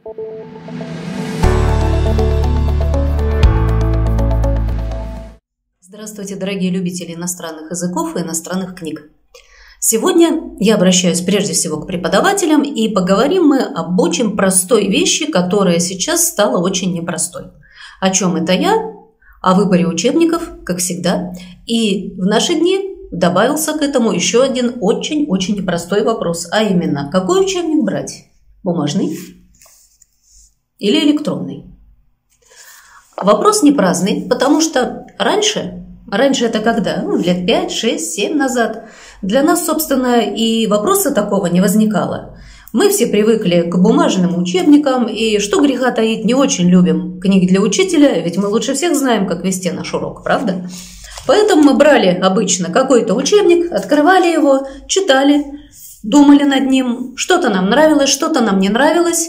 Здравствуйте, дорогие любители иностранных языков и иностранных книг. Сегодня я обращаюсь прежде всего к преподавателям, и поговорим мы об очень простой вещи, которая сейчас стала очень непростой. О чем это я? О выборе учебников, как всегда. И в наши дни добавился к этому еще один очень-очень непростой вопрос, а именно, какой учебник брать? Бумажный или электронный? Вопрос не праздный, потому что раньше это когда? Лет 5, 6, 7 назад. Для нас, собственно, и вопроса такого не возникало. Мы все привыкли к бумажным учебникам, и, что греха таить, не очень любим книги для учителя, ведь мы лучше всех знаем, как вести наш урок, правда? Поэтому мы брали обычно какой-то учебник, открывали его, читали, думали над ним, что-то нам нравилось, что-то нам не нравилось.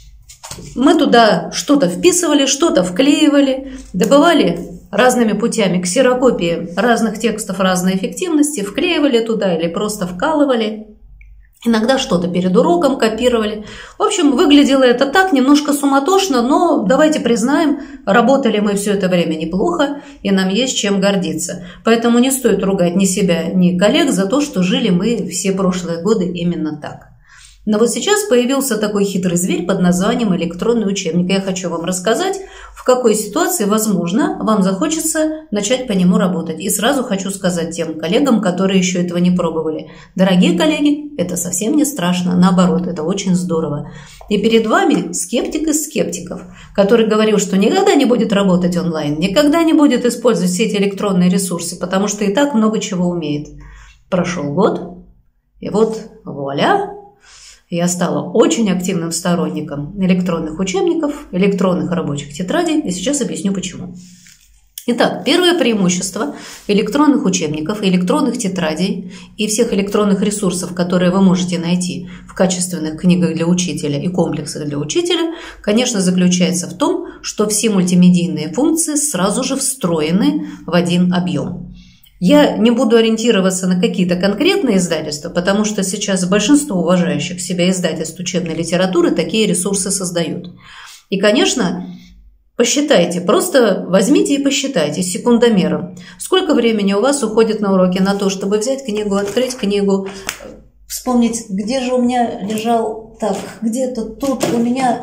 Мы туда что-то вписывали, что-то вклеивали, добывали разными путями ксерокопии разных текстов разной эффективности, вклеивали туда или просто вкалывали. Иногда что-то перед уроком копировали. В общем, выглядело это так, немножко суматошно, но давайте признаем, работали мы все это время неплохо, и нам есть чем гордиться. Поэтому не стоит ругать ни себя, ни коллег за то, что жили мы все прошлые годы именно так. Но вот сейчас появился такой хитрый зверь под названием электронный учебник. Я хочу вам рассказать, в какой ситуации, возможно, вам захочется начать по нему работать. И сразу хочу сказать тем коллегам, которые еще этого не пробовали. Дорогие коллеги, это совсем не страшно, наоборот, это очень здорово. И перед вами скептик из скептиков, который говорил, что никогда не будет работать онлайн, никогда не будет использовать все эти электронные ресурсы, потому что и так много чего умеет. Прошел год, и вот вуаля! Я стала очень активным сторонником электронных учебников, электронных рабочих тетрадей, и сейчас объясню почему. Итак, первое преимущество электронных учебников, электронных тетрадей и всех электронных ресурсов, которые вы можете найти в качественных книгах для учителя и комплексах для учителя, конечно, заключается в том, что все мультимедийные функции сразу же встроены в один объем. Я не буду ориентироваться на какие-то конкретные издательства, потому что сейчас большинство уважающих себя издательств учебной литературы такие ресурсы создают. И, конечно, посчитайте, просто возьмите и посчитайте секундомером, сколько времени у вас уходит на уроки на то, чтобы взять книгу, открыть книгу, вспомнить, где же у меня лежал, так, где-то тут у меня,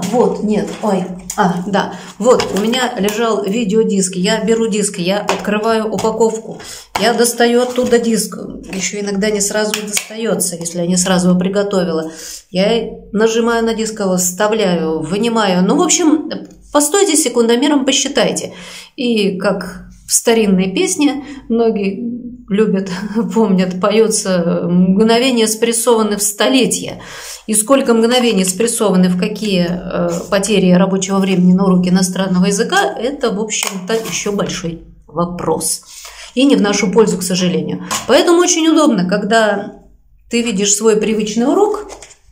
вот у меня лежал видеодиск, я беру диск, я открываю упаковку, я достаю оттуда диск, еще иногда не сразу достается, если я не сразу его приготовила, я нажимаю на диск, его вставляю, вынимаю, в общем, постойте секундомером, посчитайте, и как в старинной песне многие любят, помнят, поется «Мгновения спрессованы в столетия». И сколько мгновений спрессованы в какие потери рабочего времени на уроке иностранного языка, это, в общем-то, еще большой вопрос. И не в нашу пользу, к сожалению. Поэтому очень удобно, когда ты видишь свой привычный урок,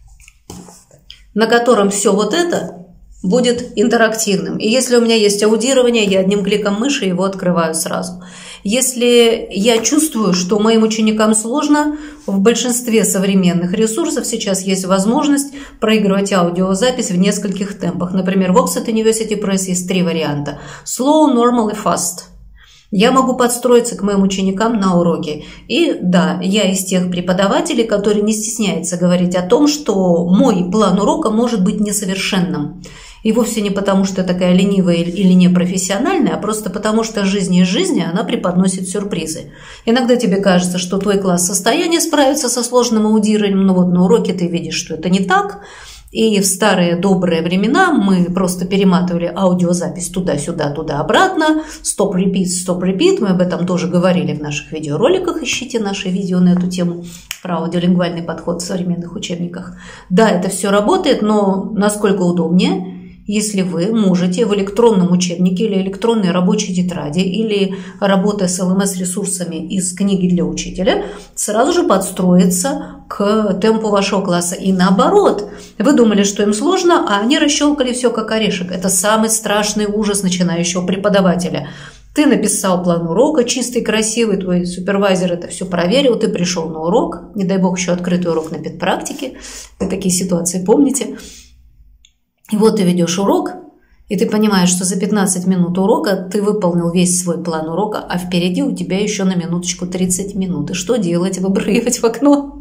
на котором все вот это будет интерактивным. И если у меня есть аудирование, я одним кликом мыши его открываю сразу. Если я чувствую, что моим ученикам сложно, в большинстве современных ресурсов сейчас есть возможность проигрывать аудиозапись в нескольких темпах. Например, в Oxford University Press есть 3 варианта – Slow, Normal и Fast. Я могу подстроиться к моим ученикам на уроке. И да, я из тех преподавателей, которые не стесняются говорить о том, что мой план урока может быть несовершенным. И вовсе не потому, что я такая ленивая или непрофессиональная, а просто потому, что жизнь из жизни, она преподносит сюрпризы. Иногда тебе кажется, что твой класс в состоянии справиться со сложным аудированием, но вот на уроке ты видишь, что это не так. И в старые добрые времена мы просто перематывали аудиозапись туда-сюда, туда-обратно, стоп-репит, мы об этом тоже говорили в наших видеороликах, ищите наши видео на эту тему про аудиолингвальный подход в современных учебниках. Да, это все работает, но насколько удобнее, если вы можете в электронном учебнике или электронной рабочей тетради или работая с LMS-ресурсами из книги для учителя, сразу же подстроиться к темпу вашего класса. И наоборот, вы думали, что им сложно, а они расщелкали все как орешек. Это самый страшный ужас начинающего преподавателя. Ты написал план урока, чистый, красивый, твой супервайзер это все проверил, ты пришел на урок, не дай бог еще открытый урок на педпрактике, вы такие ситуации помните. И вот ты ведешь урок, и ты понимаешь, что за 15 минут урока ты выполнил весь свой план урока, а впереди у тебя еще на минуточку 30 минут. И что делать? Выбрыгивать в окно?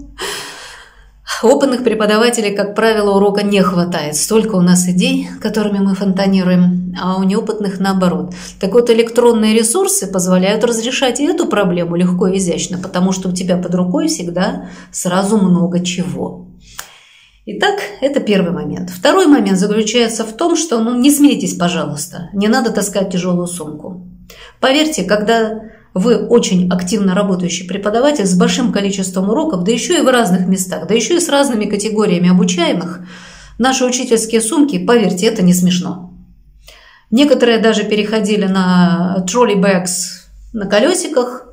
Опытных преподавателей, как правило, урока не хватает. Столько у нас идей, которыми мы фонтанируем, а у неопытных наоборот. Так вот, электронные ресурсы позволяют разрешать и эту проблему легко и изящно, потому что у тебя под рукой всегда сразу много чего. Итак, это первый момент. Второй момент заключается в том, что, не смейтесь, пожалуйста, не надо таскать тяжелую сумку. Поверьте, когда вы очень активно работающий преподаватель с большим количеством уроков, да еще и в разных местах, да еще и с разными категориями обучаемых, наши учительские сумки, поверьте, это не смешно. Некоторые даже переходили на троллейбэкс на колесиках,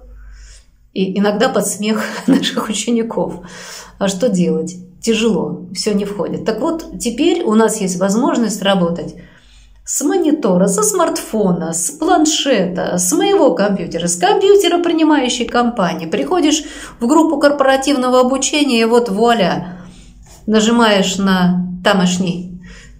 и иногда под смех наших учеников. А что делать? Тяжело, все не входит. Так вот, теперь у нас есть возможность работать с монитора, со смартфона, с планшета, с моего компьютера, с компьютера принимающей компании. Приходишь в группу корпоративного обучения, и вот вуаля, нажимаешь на тамошний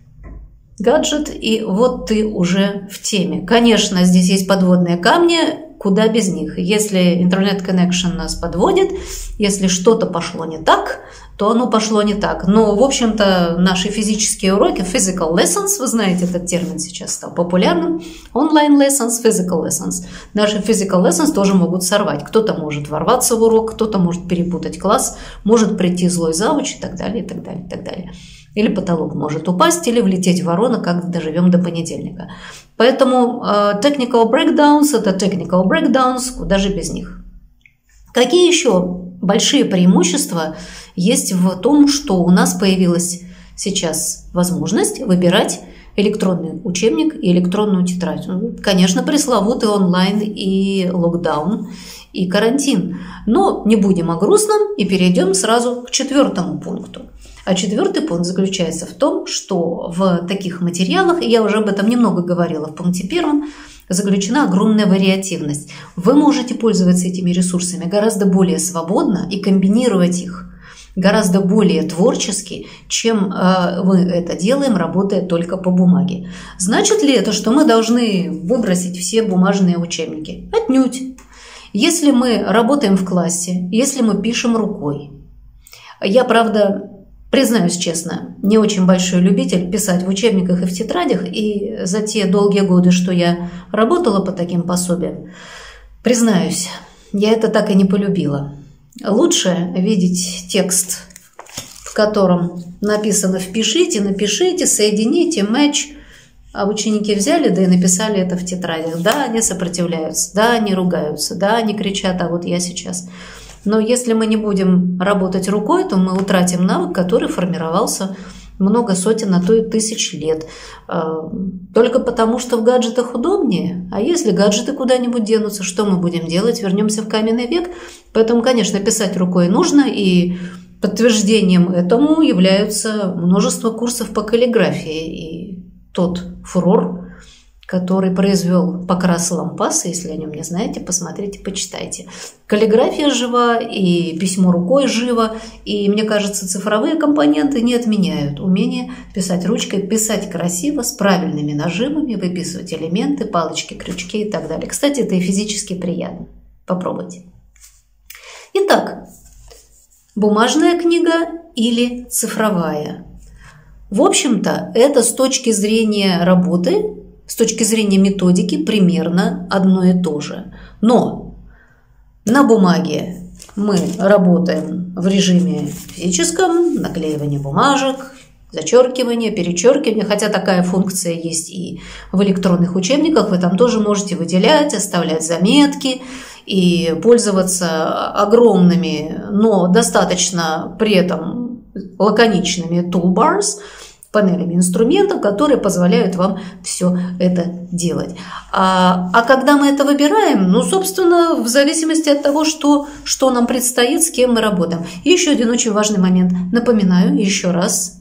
гаджет, и вот ты уже в теме. Конечно, здесь есть подводные камни, куда без них. Если интернет-коннекшн нас подводит, если что-то пошло не так, то оно пошло не так. Но, в общем-то, наши физические уроки, physical lessons, вы знаете, этот термин сейчас стал популярным, online lessons, physical lessons. Наши physical lessons тоже могут сорвать. Кто-то может ворваться в урок, кто-то может перепутать класс, может прийти злой завуч и так далее, и так далее, и так далее. Или потолок может упасть, или влететь ворона, как доживем до понедельника. Поэтому technical breakdowns – это technical breakdowns, куда же без них. Какие еще большие преимущества есть в том, что у нас появилась сейчас возможность выбирать электронный учебник и электронную тетрадь? Конечно, пресловутый онлайн и локдаун, и карантин. Но не будем о грустном и перейдем сразу к четвертому пункту. А четвертый пункт заключается в том, что в таких материалах, и я уже об этом немного говорила в пункте первом, заключена огромная вариативность. Вы можете пользоваться этими ресурсами гораздо более свободно и комбинировать их гораздо более творчески, чем мы это делаем, работая только по бумаге. Значит ли это, что мы должны выбросить все бумажные учебники? Отнюдь. Если мы работаем в классе, если мы пишем рукой, я, правда, признаюсь честно, не очень большой любитель писать в учебниках и в тетрадях, и за те долгие годы, что я работала по таким пособиям, признаюсь, я это так и не полюбила. Лучше видеть текст, в котором написано «впишите», «напишите», «соедините», «матч», а ученики взяли, да и написали это в тетрадях. Да, они сопротивляются, да, они ругаются, да, они кричат, а вот я сейчас... Но если мы не будем работать рукой, то мы утратим навык, который формировался много сотен, а то и тысяч лет. Только потому, что в гаджетах удобнее. А если гаджеты куда-нибудь денутся, что мы будем делать? Вернемся в каменный век. Поэтому, конечно, писать рукой нужно, и подтверждением этому являются множество курсов по каллиграфии. И тот фурор, который произвел Покрас Лампас, если о нем не знаете, посмотрите, почитайте. Каллиграфия жива, и письмо рукой живо, и, мне кажется, цифровые компоненты не отменяют умение писать ручкой, писать красиво, с правильными нажимами, выписывать элементы, палочки, крючки и так далее. Кстати, это и физически приятно. Попробуйте. Итак, бумажная книга или цифровая? В общем-то, это с точки зрения работы, с точки зрения методики примерно одно и то же. Но на бумаге мы работаем в режиме физическом, наклеивание бумажек, зачеркивание, перечеркивание, хотя такая функция есть и в электронных учебниках, вы там тоже можете выделять, оставлять заметки и пользоваться огромными, но достаточно при этом лаконичными toolbars, панелями инструментов, которые позволяют вам все это делать. А когда мы это выбираем, собственно, в зависимости от того, что нам предстоит, с кем мы работаем. И еще один очень важный момент. Напоминаю еще раз,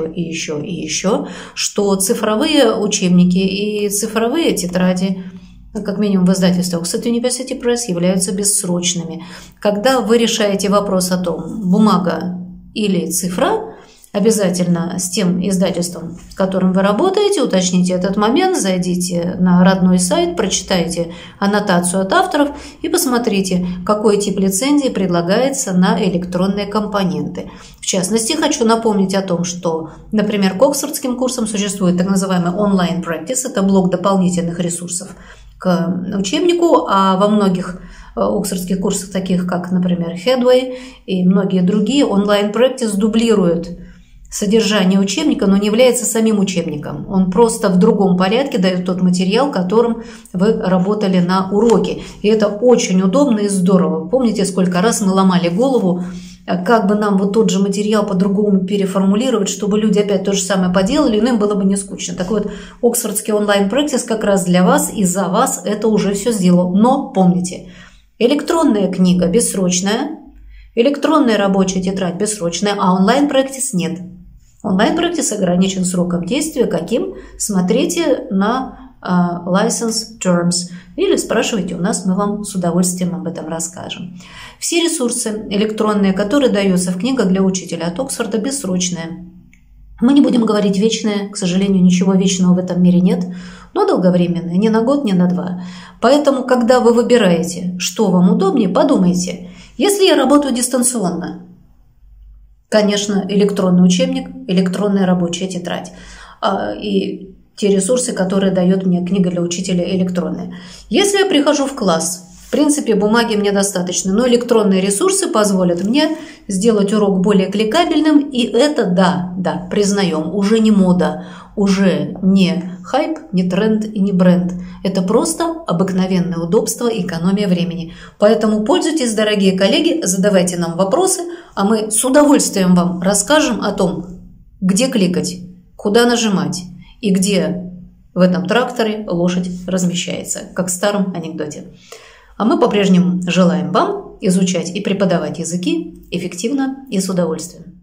еще, что цифровые учебники и цифровые тетради, как минимум в издательстве Oxford University Press, являются бессрочными. Когда вы решаете вопрос о том, бумага или цифра, Обязательно с тем издательством, с которым вы работаете, уточните этот момент, зайдите на родной сайт, прочитайте аннотацию от авторов и посмотрите, какой тип лицензии предлагается на электронные компоненты. В частности, хочу напомнить о том, что, например, к оксфордским курсам существует так называемый онлайн practice, это блок дополнительных ресурсов к учебнику, а во многих оксфордских курсах, таких как, например, Headway и многие другие, онлайн practice дублирует содержание учебника, но не является самим учебником. Он просто в другом порядке дает тот материал, которым вы работали на уроке. И это очень удобно и здорово. Помните, сколько раз мы ломали голову, как бы нам вот тот же материал по-другому переформулировать, чтобы люди опять то же самое поделали, но им было бы не скучно. Так вот, оксфордский онлайн-практис как раз для вас и за вас это уже все сделал. Но помните, электронная книга бессрочная, электронная рабочая тетрадь бессрочная, а онлайн-практис нет. Онлайн-практис ограничен сроком действия. Каким? Смотрите на license terms или спрашивайте у нас, мы вам с удовольствием об этом расскажем. Все ресурсы электронные, которые даются в книгах для учителя от Оксфорда, бессрочные. Мы не будем говорить вечное, к сожалению, ничего вечного в этом мире нет, но долговременное, не на год, не на два. Поэтому, когда вы выбираете, что вам удобнее, подумайте, если я работаю дистанционно, конечно, электронный учебник, электронная рабочая тетрадь и те ресурсы, которые дает мне книга для учителя электронная. Если я прихожу в класс, в принципе, бумаги мне достаточно, но электронные ресурсы позволят мне сделать урок более кликабельным, и это, да, признаем, уже не мода, уже не хайп, не тренд и не бренд. Это просто обыкновенное удобство и экономия времени. Поэтому пользуйтесь, дорогие коллеги, задавайте нам вопросы, а мы с удовольствием вам расскажем о том, где кликать, куда нажимать и где в этом тракторе лошадь размещается, как в старом анекдоте. А мы по-прежнему желаем вам изучать и преподавать языки эффективно и с удовольствием.